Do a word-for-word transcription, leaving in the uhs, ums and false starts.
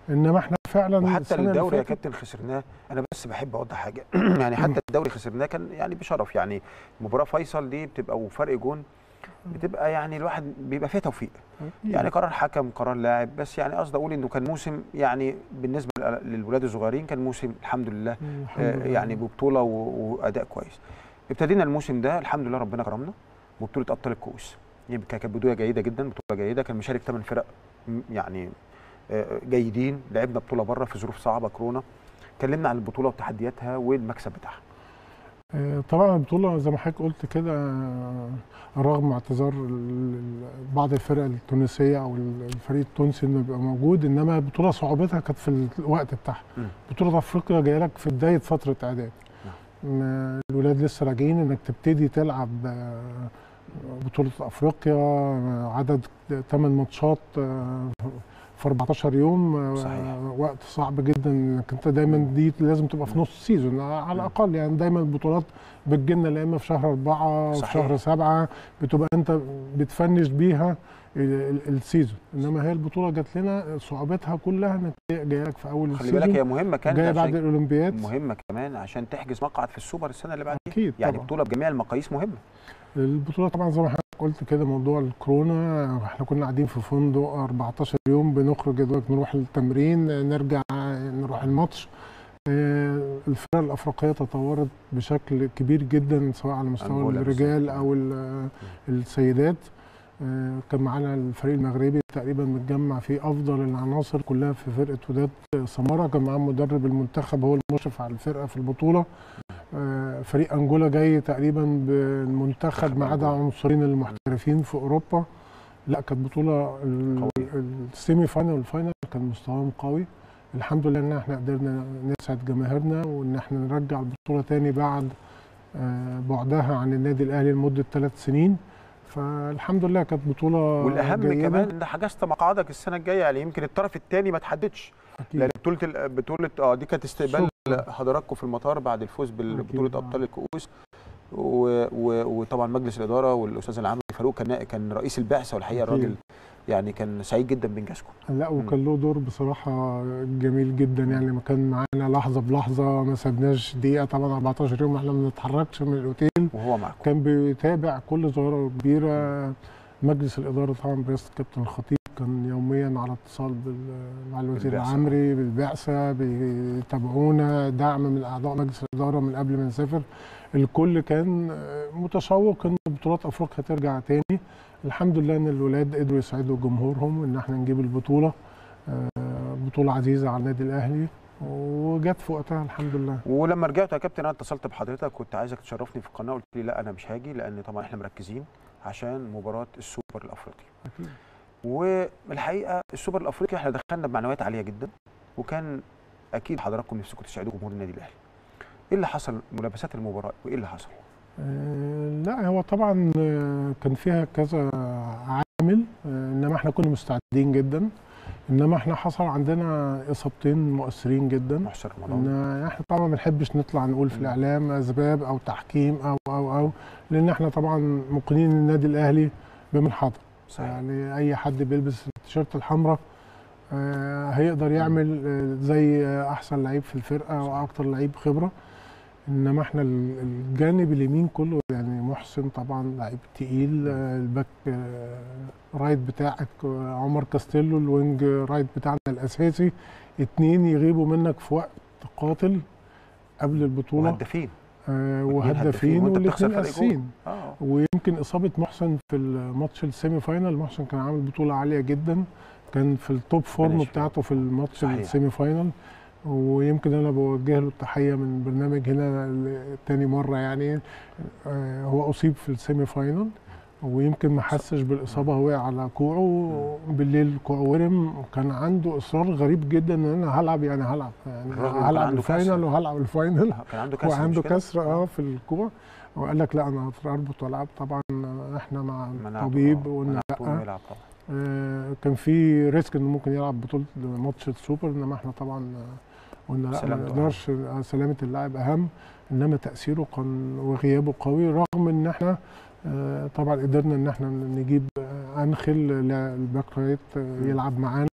انما احنا فعلا وحتى الدوري يا كابتن خسرناه. انا بس بحب اوضح حاجه يعني حتى الدوري خسرناه كان يعني بشرف، يعني مباراه فيصل دي بتبقى وفرق جون بتبقى يعني الواحد بيبقى فيها توفيق، يعني قرار حكم قرار لاعب، بس يعني قصدي اقول انه كان موسم يعني بالنسبه للولاد الصغيرين كان موسم الحمد لله, الحمد لله. يعني ببطوله واداء كويس. ابتدينا الموسم ده الحمد لله ربنا كرمنا ببطوله ابطال الكؤوس، يمكن كانت بدايه جيده جدا، بطوله جيده، كان مشارك ثمان فرق يعني جيدين، لعبنا بطوله بره في ظروف صعبه كورونا. كلمنا عن البطوله وتحدياتها والمكسب بتاعها. طبعا البطوله زي ما حضرتك قلت كده رغم اعتذار بعض الفرق التونسيه او الفريق التونسي انه يبقى موجود، انما البطوله صعوبتها كانت في الوقت بتاعها. بطوله افريقيا جايه لك في بدايه فتره اعداد، الولاد لسه راجعين، انك تبتدي تلعب بطوله افريقيا عدد ثمان ماتشات في أربعتاشر يوم. صحيح. وقت صعب جدا، انك انت دايما دي لازم تبقى في نص السيزون على الاقل، يعني دايما البطولات بتجيلنا يا اما في شهر أربعة وفي شهر سبعة، بتبقى انت بتفنش بيها السيزون، انما هي البطوله جات لنا صعوبتها كلها انك جايه لك في اول خلي السيزون. خلي بالك هي مهمه كانت جايه بعد الاولمبياد، مهمه كمان عشان تحجز مقعد في السوبر السنه اللي بعدها. اكيد يعني طبعا. بطوله بجميع المقاييس مهمه. البطوله طبعا زي ما حضرتك قلت كده موضوع الكورونا، احنا كنا قاعدين في فندق أربعتاشر يوم، بنخرج يا دوبك نروح التمرين نرجع نروح الماتش. الفرق الافريقيه تطورت بشكل كبير جدا سواء على مستوى الرجال او السيدات. كان معانا الفريق المغربي تقريبا متجمع فيه افضل العناصر كلها في فرقه وداد سماره، كان معاه مدرب المنتخب هو المشرف على الفرقه في البطوله. فريق انجولا جاي تقريبا بالمنتخب ما عدا عنصرين المحترفين في اوروبا. لا كانت بطوله السيمي فاينل والفاينل كان مستواهم قوي. الحمد لله ان احنا قدرنا نسعد جماهيرنا وان احنا نرجع البطوله تاني بعد بعدها عن النادي الاهلي لمده ثلاث سنين، فالحمد لله كانت بطوله والاهم جيدة. كمان ان حجزت مقعدك السنه الجايه، يعني يمكن الطرف الثاني ما تحددش، لان بطوله بطوله اه دي كانت استقبال حضراتكم في المطار بعد الفوز ببطوله ابطال الكؤوس، وطبعا مجلس الاداره والاستاذ العام فاروق كان كان رئيس البعثه، والحقيقه الراجل يعني كان سعيد جدا بانجازكم. لا وكان له دور بصراحه جميل جدا، يعني ما كان معانا لحظه بلحظه، ما سابناش دقيقه. طبعا أربعتاشر يوم احنا ما بنتحركش من الاوتيل وهو معكم، كان بيتابع كل صغيره وكبيره. مجلس الاداره طبعا برئاسه الكابتن الخطيب كان يوميا على اتصال مع الوزير العمري بالبعثه، بيتابعونا، دعم من اعضاء مجلس الاداره من قبل ما نسافر. الكل كان متشوق ان بطولات افريقيا ترجع تاني. الحمد لله ان الولاد قدروا يسعدوا جمهورهم وان احنا نجيب البطوله، بطوله عزيزه على النادي الاهلي وجت في وقتها الحمد لله. ولما رجعت يا كابتن انا اتصلت بحضرتك، كنت عايزك تشرفني في القناه، قلت لي لا انا مش هاجي لان طبعا احنا مركزين عشان مباراه السوبر الافريقي. اكيد. والحقيقه السوبر الافريقي احنا دخلنا بمعنويات عاليه جدا، وكان اكيد حضراتكم نفسكم تساعدوا جمهور النادي الاهلي. ايه اللي حصل ملابسات المباراه وايه اللي حصل؟ آه لا هو طبعا كان فيها كذا عامل، آه انما احنا كنا مستعدين جدا، انما احنا حصل عندنا اصابتين مؤثرين جدا. محسن رمضان. ان احنا طبعا ما بنحبش نطلع نقول في الاعلام اسباب او تحكيم او او او لان احنا طبعا مقنين النادي الاهلي بمن حضر. صحيح. يعني اي حد بيلبس التيشيرت الحمراء آه هيقدر يعمل آه زي احسن لعيب في الفرقه واكتر لعيب خبره، انما احنا الجانب اليمين كله يعني محسن طبعا لعيب تقيل، الباك رايت بتاعك عمر كاستيلو الوينج رايت بتاعنا الاساسي، اتنين يغيبوا منك في وقت قاتل قبل البطوله وهدافين آه وهدافين والاثنين اساسيين. آه. ويمكن اصابه محسن في الماتش السيمي فاينال، محسن كان عامل بطوله عاليه جدا، كان في التوب فورم بتاعته في الماتش السيمي فاينال، ويمكن انا بوجه له التحيه من برنامج هنا تاني مره. يعني هو اصيب في السيمي فاينال ويمكن ما حسش بالاصابه، هو على كوعه بالليل كوعه ورم، وكان عنده اصرار غريب جدا ان انا هلعب يعني هلعب يعني هلعب الفاينل وهلعب الفاينل. كان عنده كسر وعنده كسر اه في الكوع، وقال لك لا انا اربط والعب. طبعا احنا مع الطبيب وقلنا لا، آه كان في ريسك انه ممكن يلعب بطوله ماتش السوبر، انما احنا طبعا قلنا لا ما نقدرش، سلامه اللاعب اهم، انما تاثيره كان وغيابه قوي، رغم ان احنا آه طبعا قدرنا ان احنا نجيب انخل الباك رايت يلعب معانا